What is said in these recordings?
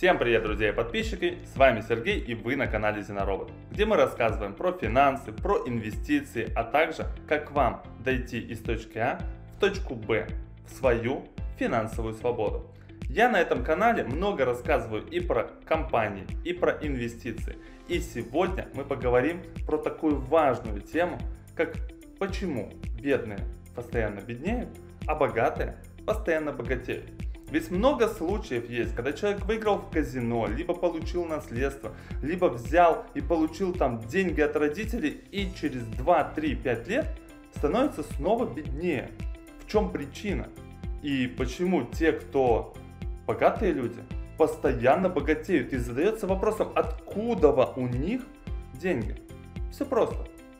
Всем привет, друзья и подписчики, с вами Сергей и вы на канале Зеноробот, где мы рассказываем про финансы, про инвестиции, а также как вам дойти из точки А в точку Б, в свою финансовую свободу. Я на этом канале много рассказываю и про компании, и про инвестиции. И сегодня мы поговорим про такую важную тему, как почему бедные постоянно беднеют, а богатые постоянно богатеют. Ведь много случаев есть, когда человек выиграл в казино, либо получил наследство, либо взял и получил там деньги от родителей и через 2, 3, 5 лет становится снова беднее. В чем причина? И почему те, кто богатые люди, постоянно богатеют? И задается вопросом, откуда у них деньги? Все просто.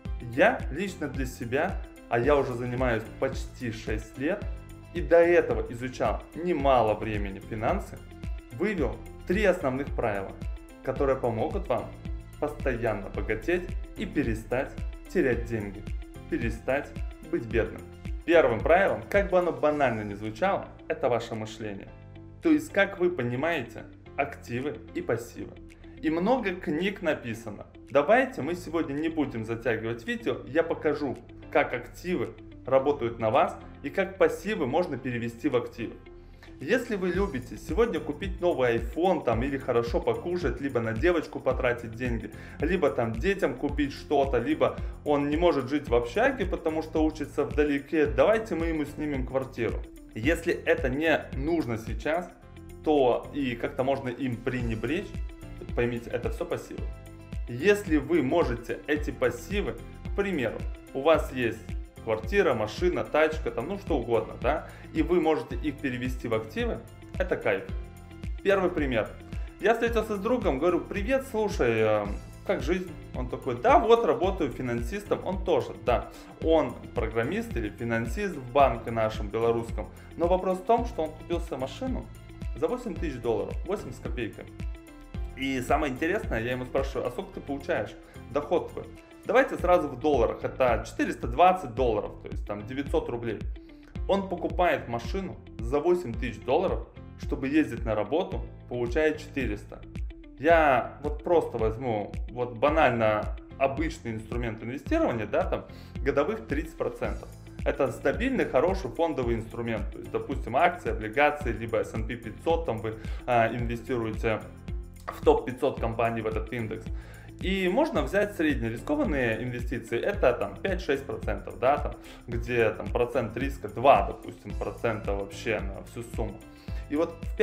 Я лично для себя, а я уже занимаюсь почти 6 лет, и до этого изучал немало времени финансы, вывел 3 основных правила, которые помогут вам постоянно богатеть и перестать терять деньги, перестать быть бедным. Первым правилом, как бы оно банально ни звучало, это ваше мышление. То есть, как вы понимаете активы и пассивы. И много книг написано. Давайте мы сегодня не будем затягивать видео, я покажу, как активы работают на вас и как пассивы можно перевести в активы. Если вы любите сегодня купить новый iPhone там, или хорошо покушать, либо на девочку потратить деньги, либо там детям купить что-то, либо он не может жить в общаге, потому что учится вдалеке, давайте мы ему снимем квартиру. Если это не нужно сейчас, то и как-то можно им пренебречь, поймите, это все пассивы. Если вы можете эти пассивы, к примеру, у вас есть квартира, машина, тачка, там, ну что угодно, да, и вы можете их перевести в активы, это кайф. Первый пример. Я встретился с другом, говорю: привет, слушай, как жизнь? Он такой: да, вот работаю финансистом. Он тоже, да, он программист или финансист в банке нашем белорусском. Но вопрос в том, что он купил себе машину за $8 тысяч, 8 с копейками. И самое интересное, я ему спрашиваю: а сколько ты получаешь доход твой? Давайте сразу в долларах, это $420, то есть там 900 рублей. Он покупает машину за $8 тысяч, чтобы ездить на работу, получает 400. Я вот просто возьму вот банально обычный инструмент инвестирования, да, там годовых 30%. Это стабильный, хороший фондовый инструмент, то есть, допустим, акции, облигации, либо S&P 500, там вы инвестируете в топ-500 компаний в этот индекс. И можно взять среднерискованные инвестиции, это там 5-6%, да, там, где там процент риска 2, допустим, процента вообще на всю сумму. И вот в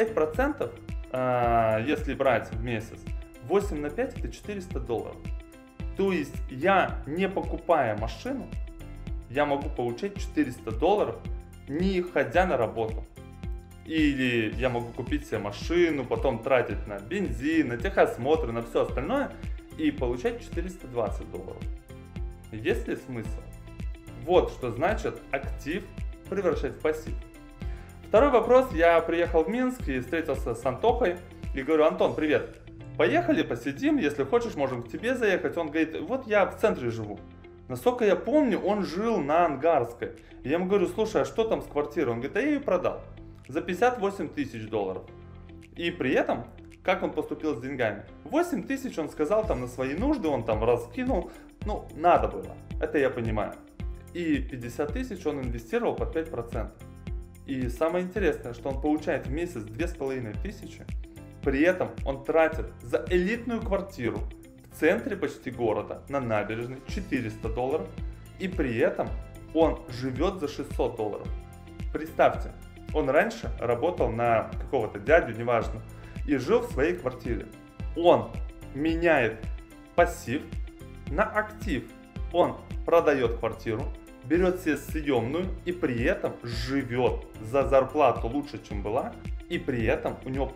5%, если брать в месяц, 8 на 5 это $400. То есть я, не покупая машину, я могу получать $400, не ходя на работу. Или я могу купить себе машину, потом тратить на бензин, на техосмотры, на все остальное и получать $420. Есть ли смысл? Вот что значит актив превращать в пассив. Второй вопрос. Я приехал в Минск и встретился с Антохой и говорю: Антон, привет, поехали посидим, если хочешь, можем к тебе заехать. Он говорит: вот я в центре живу. Насколько я помню, он жил на Ангарской. И я ему говорю: слушай, а что там с квартирой? Он говорит: да я ее продал за $58 тысяч. И при этом, как он поступил с деньгами? 8 тысяч он сказал там на свои нужды, он там раскинул, ну надо было, это я понимаю. И 50 тысяч он инвестировал под 5%. И самое интересное, что он получает в месяц 2500, при этом он тратит за элитную квартиру в центре почти города, на набережной, $400, и при этом он живет за $600. Представьте, он раньше работал на какого-то дядю, неважно, и жил в своей квартире. Он меняет пассив на актив. Он продает квартиру, берет себе съемную и при этом живет за зарплату лучше, чем была. И при этом у него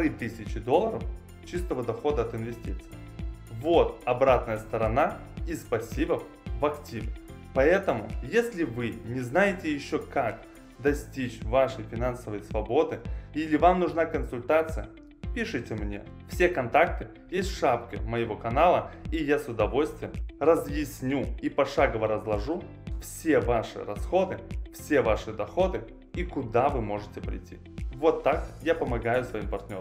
$1500 чистого дохода от инвестиций. Вот обратная сторона из пассивов в активы. Поэтому, если вы не знаете еще, как достичь вашей финансовой свободы или вам нужна консультация, пишите мне. Все контакты есть в шапке моего канала, и я с удовольствием разъясню и пошагово разложу все ваши расходы, все ваши доходы и куда вы можете прийти. Вот так я помогаю своим партнерам.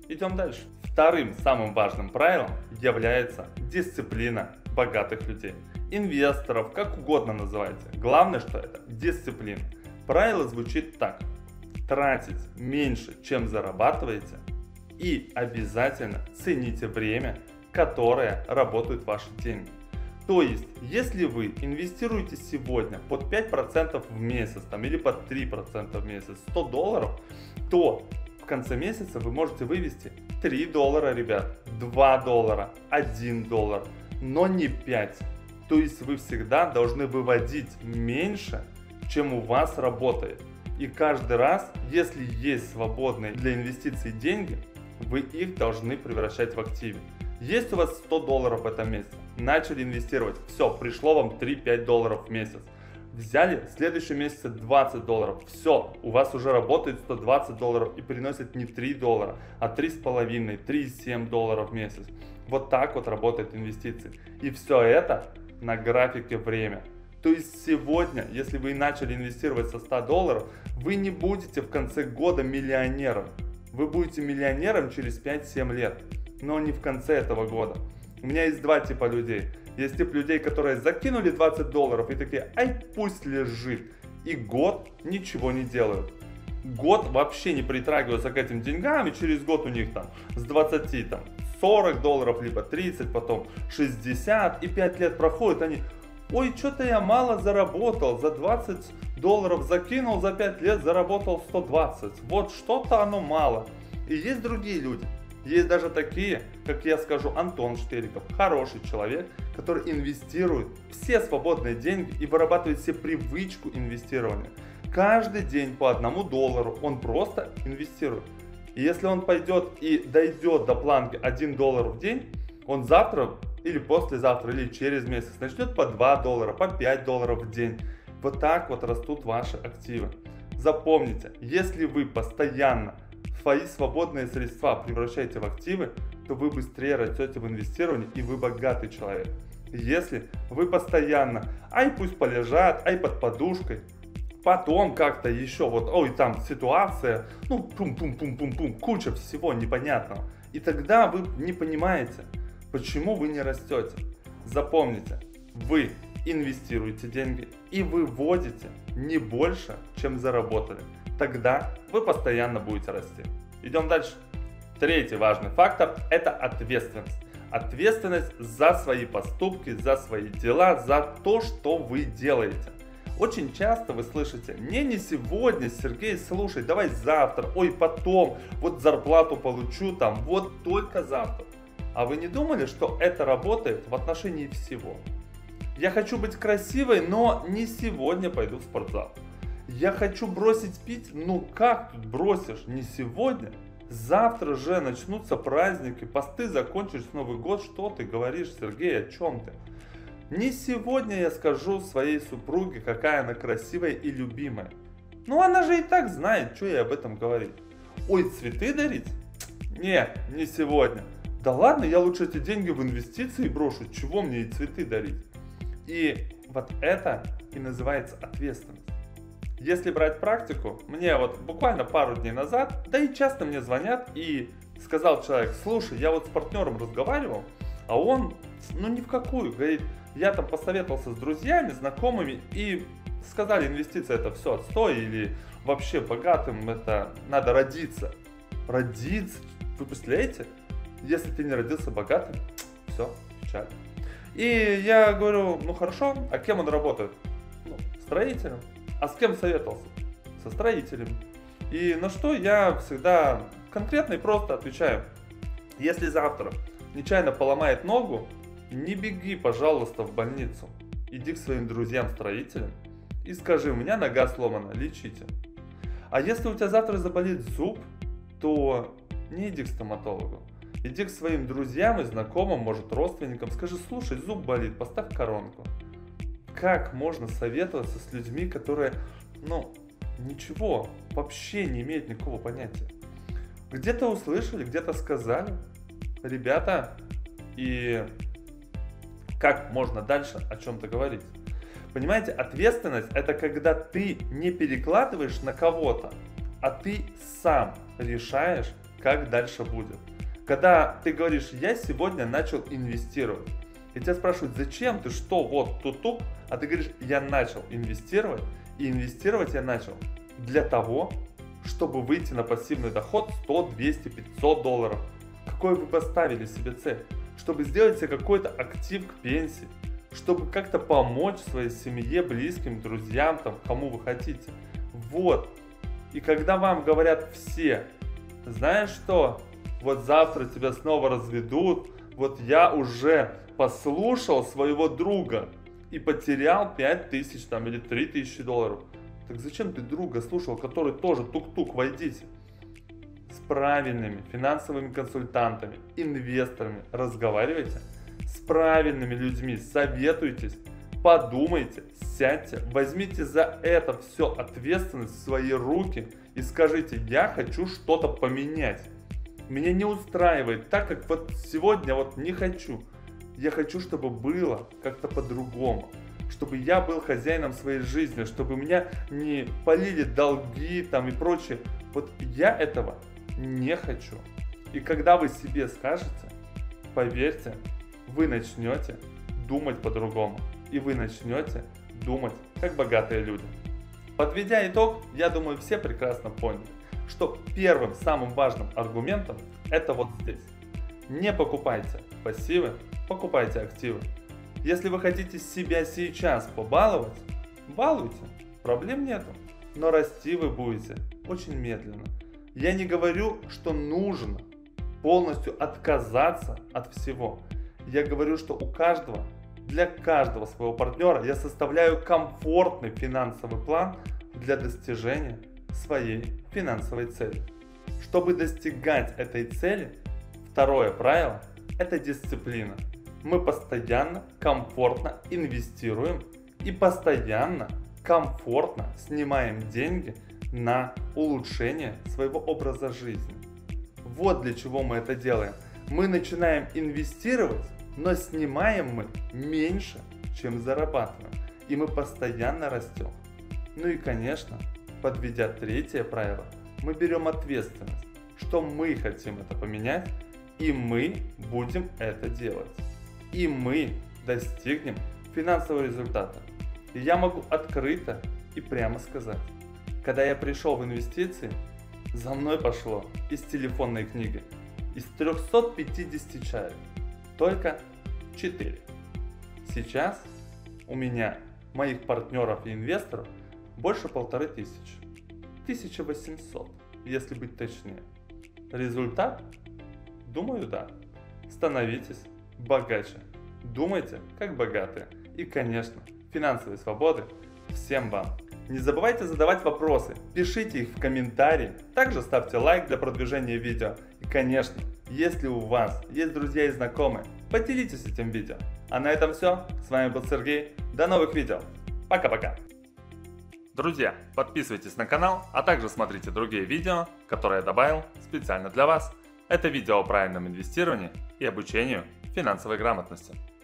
Идем дальше. Вторым самым важным правилом является дисциплина богатых людей. Инвесторов, как угодно называйте. Главное, что это дисциплина. Правило звучит так. Тратить меньше, чем зарабатываете, и обязательно цените время, которое работают ваши деньги. То есть, если вы инвестируете сегодня под 5% в месяц или под 3% в месяц $100, то в конце месяца вы можете вывести $3, ребят, $2, $1, но не 5. То есть вы всегда должны выводить меньше, чем у вас работает. И каждый раз, если есть свободные для инвестиций деньги, вы их должны превращать в активы. Есть у вас $100 в этом месяце, начали инвестировать, все, пришло вам $3-5 в месяц. Взяли в следующем месяце $20, все, у вас уже работает $120 и приносит не $3, а $3,5, $3,7 в месяц. Вот так вот работают инвестиции. И все это на графике время. То есть сегодня, если вы начали инвестировать со $100, вы не будете в конце года миллионером. Вы будете миллионером через 5-7 лет, но не в конце этого года. У меня есть два типа людей. Есть тип людей, которые закинули $20 и такие, ай, пусть лежит. И год ничего не делают. Год вообще не притрагиваются к этим деньгам, и через год у них там с 20 $40, либо 30, потом 60, и 5 лет проходит, они, ой, что-то я мало заработал, за $20 закинул, за 5 лет заработал 120, вот что-то оно мало. И есть другие люди, есть даже такие, как я скажу, Антон Штериков, хороший человек, который инвестирует все свободные деньги и вырабатывает себе привычку инвестирования. Каждый день по $1 он просто инвестирует. И если он пойдет и дойдет до планки $1 в день, он завтра или послезавтра, или через месяц начнет по $2, по $5 в день. Вот так вот растут ваши активы. Запомните, если вы постоянно свои свободные средства превращаете в активы, то вы быстрее растете в инвестировании и вы богатый человек. Если вы постоянно, ай пусть полежат, ай под подушкой, потом как-то еще вот, ой, там ситуация, ну, пум-пум-пум-пум-пум, куча всего непонятного. И тогда вы не понимаете, почему вы не растете. Запомните, вы инвестируете деньги и выводите не больше, чем заработали. Тогда вы постоянно будете расти. Идем дальше. Третий важный фактор – это ответственность. Ответственность за свои поступки, за свои дела, за то, что вы делаете. Очень часто вы слышите, не сегодня, Сергей, слушай, давай завтра, ой, потом, вот зарплату получу там, вот только завтра. А вы не думали, что это работает в отношении всего? Я хочу быть красивой, но не сегодня пойду в спортзал. Я хочу бросить пить, ну как тут бросишь, не сегодня? Завтра же начнутся праздники, посты закончишь, Новый год, что ты говоришь, Сергей, о чем ты? Не сегодня я скажу своей супруге, какая она красивая и любимая. Ну она же и так знает, что ей об этом говорить. Ой, цветы дарить? Не сегодня. Да ладно, я лучше эти деньги в инвестиции брошу, чего мне и цветы дарить? И вот это и называется ответственность. Если брать практику, мне вот буквально пару дней назад, да и часто мне звонят, и сказал человек, слушай, я вот с партнером разговаривал, а он, ну ни в какую, говорит, я там посоветовался с друзьями, знакомыми, и сказали, инвестиция это все отстой, или вообще богатым это надо родиться. Родиться? Вы представляете? Если ты не родился богатым, все, печаль. И я говорю, ну хорошо, а кем он работает? Ну, строителем. А с кем советовался? Со строителем. И на что я всегда конкретно и просто отвечаю. Если завтра нечаянно поломает ногу, не беги, пожалуйста, в больницу. Иди к своим друзьям-строителям и скажи, у меня нога сломана, лечите. А если у тебя завтра заболит зуб, то не иди к стоматологу. Иди к своим друзьям и знакомым, может родственникам, скажи, слушай, зуб болит, поставь коронку. Как можно советоваться с людьми, которые, ну, ничего, вообще не имеют никакого понятия? Где-то услышали, где-то сказали. Ребята, и как можно дальше о чем-то говорить? Понимаете, ответственность это когда ты не перекладываешь на кого-то, а ты сам решаешь, как дальше будет. Когда ты говоришь, я сегодня начал инвестировать, и тебя спрашивают, зачем, ты что, вот тут, а ты говоришь, я начал инвестировать, и инвестировать я начал для того, чтобы выйти на пассивный доход 100, 200, 500 долларов. Какой вы поставили себе цель? Чтобы сделать себе какой-то актив к пенсии, чтобы как-то помочь своей семье, близким, друзьям, там, кому вы хотите. Вот. И когда вам говорят все, знаешь что, вот завтра тебя снова разведут, вот я уже послушал своего друга и потерял 5000 там, или 3000 долларов. Так зачем ты друга слушал, который тоже тук-тук, войдите? С правильными финансовыми консультантами, инвесторами разговаривайте, с правильными людьми советуйтесь, подумайте, сядьте, возьмите за это все ответственность в свои руки и скажите, я хочу что-то поменять. Меня не устраивает так, как вот сегодня вот не хочу. Я хочу, чтобы было как-то по-другому. Чтобы я был хозяином своей жизни, чтобы меня не полили долги там и прочее. Вот я этого не хочу. И когда вы себе скажете, поверьте, вы начнете думать по-другому. И вы начнете думать как богатые люди. Подведя итог, я думаю, все прекрасно поняли, что первым самым важным аргументом это вот здесь. Не покупайте пассивы, покупайте активы. Если вы хотите себя сейчас побаловать, балуйте, проблем нету. Но расти вы будете очень медленно. Я не говорю, что нужно полностью отказаться от всего. Я говорю, что у каждого, для каждого своего партнера я составляю комфортный финансовый план для достижения своей финансовой цели. Чтобы достигать этой цели, второе правило – это дисциплина. Мы постоянно, комфортно инвестируем и постоянно, комфортно снимаем деньги на улучшение своего образа жизни. Вот для чего мы это делаем. Мы начинаем инвестировать, но снимаем мы меньше, чем зарабатываем. И мы постоянно растем. Ну и конечно, подведя третье правило, мы берем ответственность, что мы хотим это поменять, и мы будем это делать. И мы достигнем финансового результата. И я могу открыто и прямо сказать, когда я пришел в инвестиции, за мной пошло из телефонной книги, из 350 человек, только 4. Сейчас у меня, моих партнеров и инвесторов, больше 1500. 1800, если быть точнее. Результат? Думаю, да. Становитесь богаче. Думайте, как богатые. И, конечно, финансовой свободы всем вам. Не забывайте задавать вопросы, пишите их в комментарии. Также ставьте лайк для продвижения видео. И, конечно, если у вас есть друзья и знакомые, поделитесь этим видео. А на этом все. С вами был Сергей. До новых видео. Пока-пока. Друзья, подписывайтесь на канал, а также смотрите другие видео, которые я добавил специально для вас. Это видео о правильном инвестировании и обучению финансовой грамотности.